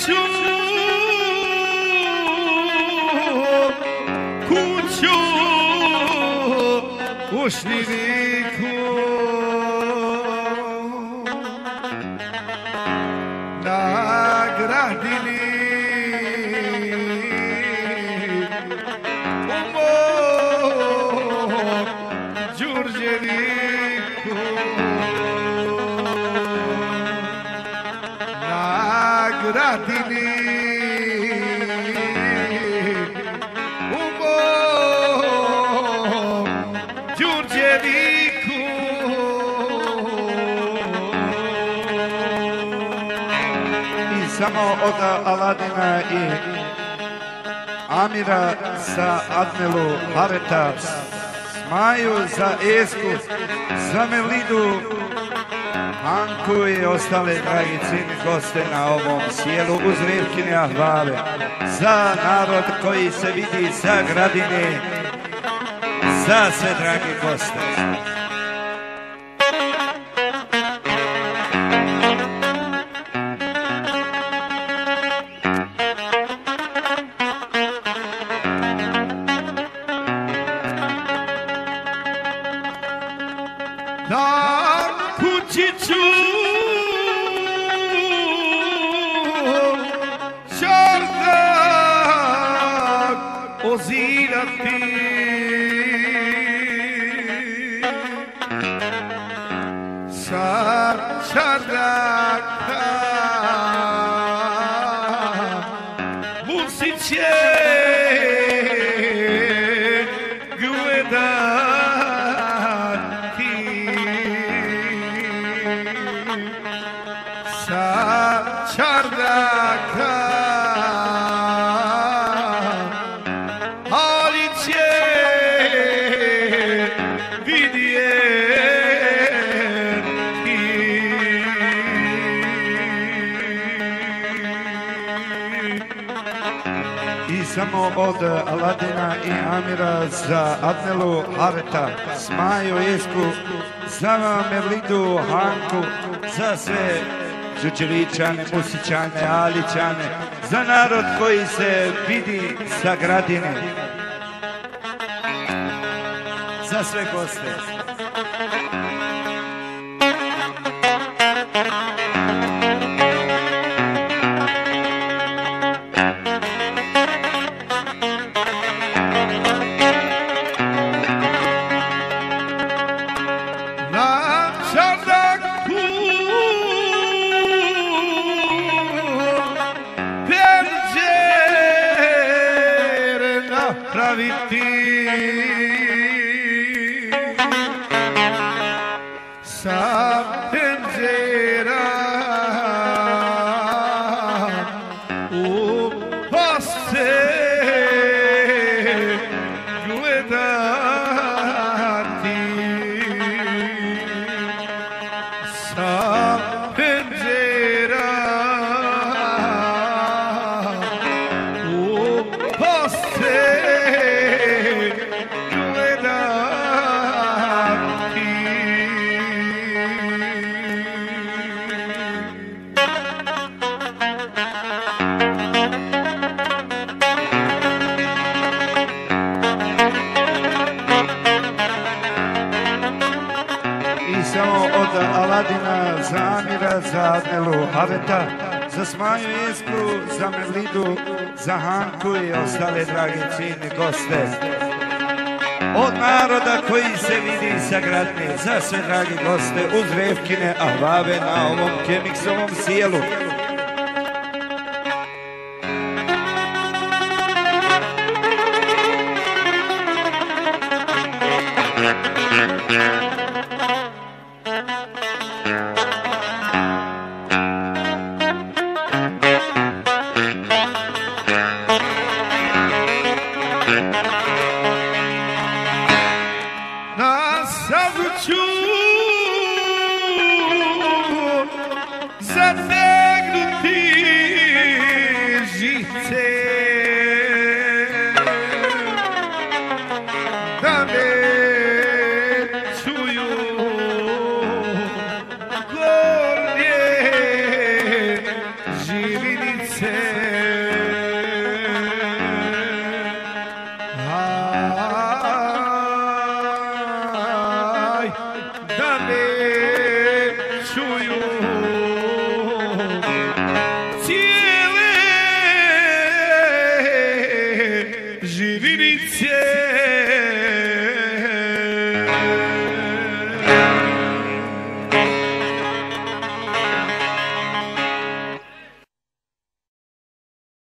ću kuću u Šniviku na Gradini u mom Đurđeviku na Gradini u mom Đurđeviku I samo od Aladina i Amira sa Admelu Hareta, Smaju za Esku, za Melidu, Anku i ostale dragi cijeni goste na ovom sjelu uz Rivkine ahvale, za narod koji se vidi sa Gradine, za sve dragi goste. Na kućiću čardak ozirati sa čardaka musiće sa čardaka, ali će vidjeti. I samo od Aladina i Amira za Admelu Hareta, Smaju Esku, za Melidu Hanku, za sve Đurđevičane, Musićane, Alićane, za narod koji se vidi sa Gradine, za sve goste. Na čardaku penđere napraviti sa penđera u goste gledati sa penđera u goste gledati. I samo od Aladina za Amira, za Admelu Hareta, za Smaju Esku, za Melidu, za Hanku i ostale dragi cijeni goste. Od naroda koji se vidi sa Gradine, za sve dragi goste uz Revkine ahvave na ovom Kemiksovom sjelu. Na Savu ću zategnuti žice da me čuju gornje živinice. Vinice